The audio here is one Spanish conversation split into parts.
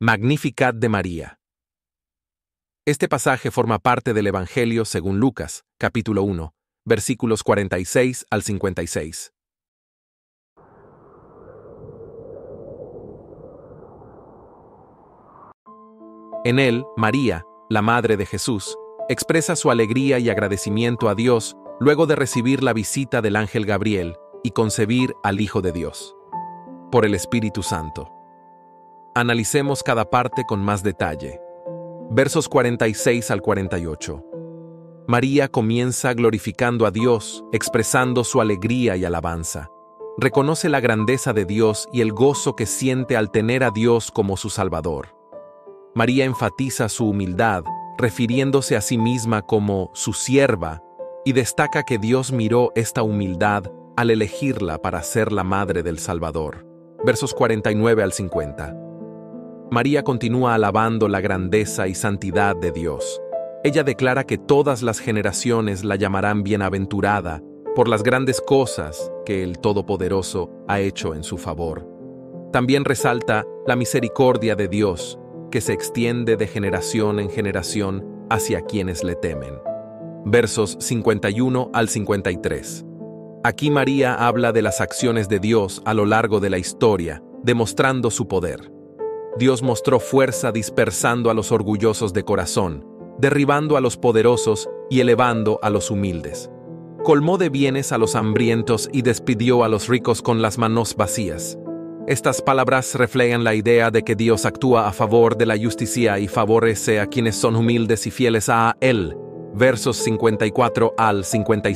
Magnificat de María. Este pasaje forma parte del Evangelio según Lucas, capítulo 1, versículos 46 al 56. En él, María, la madre de Jesús, expresa su alegría y agradecimiento a Dios luego de recibir la visita del ángel Gabriel y concebir al Hijo de Dios. Por el Espíritu Santo. Analicemos cada parte con más detalle. Versos 46 al 48. María comienza glorificando a Dios, expresando su alegría y alabanza. Reconoce la grandeza de Dios y el gozo que siente al tener a Dios como su Salvador. María enfatiza su humildad, refiriéndose a sí misma como su sierva, y destaca que Dios miró esta humildad al elegirla para ser la madre del Salvador. Versos 49 al 50. María continúa alabando la grandeza y santidad de Dios. Ella declara que todas las generaciones la llamarán bienaventurada por las grandes cosas que el Todopoderoso ha hecho en su favor. También resalta la misericordia de Dios, que se extiende de generación en generación hacia quienes le temen. Versos 51 al 53. Aquí María habla de las acciones de Dios a lo largo de la historia, demostrando su poder. Dios mostró fuerza dispersando a los orgullosos de corazón, derribando a los poderosos y elevando a los humildes. Colmó de bienes a los hambrientos y despidió a los ricos con las manos vacías. Estas palabras reflejan la idea de que Dios actúa a favor de la justicia y favorece a quienes son humildes y fieles a Él. Versos 54 al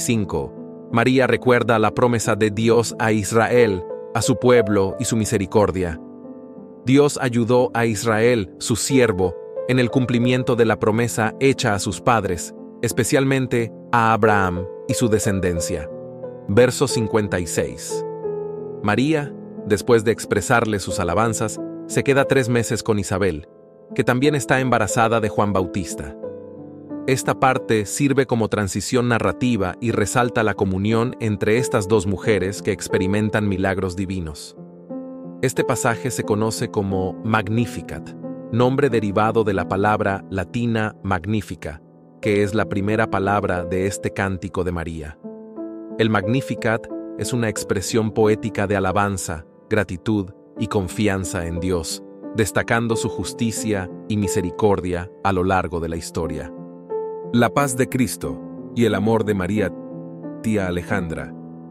55. María recuerda la promesa de Dios a Israel, a su pueblo y su misericordia. Dios ayudó a Israel, su siervo, en el cumplimiento de la promesa hecha a sus padres, especialmente a Abraham y su descendencia. Verso 56. María, después de expresarle sus alabanzas, se queda 3 meses con Isabel, que también está embarazada de Juan Bautista. Esta parte sirve como transición narrativa y resalta la comunión entre estas dos mujeres que experimentan milagros divinos. Este pasaje se conoce como Magnificat, nombre derivado de la palabra latina magnifica, que es la primera palabra de este cántico de María. El Magnificat es una expresión poética de alabanza, gratitud y confianza en Dios, destacando su justicia y misericordia a lo largo de la historia. La paz de Cristo y el amor de María, tía Alejandra.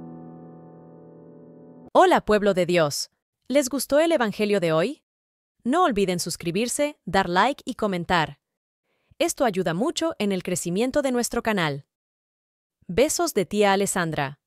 Hola, pueblo de Dios. ¿Les gustó el Evangelio de hoy? No olviden suscribirse, dar like y comentar. Esto ayuda mucho en el crecimiento de nuestro canal. Besos de tía Alessandra.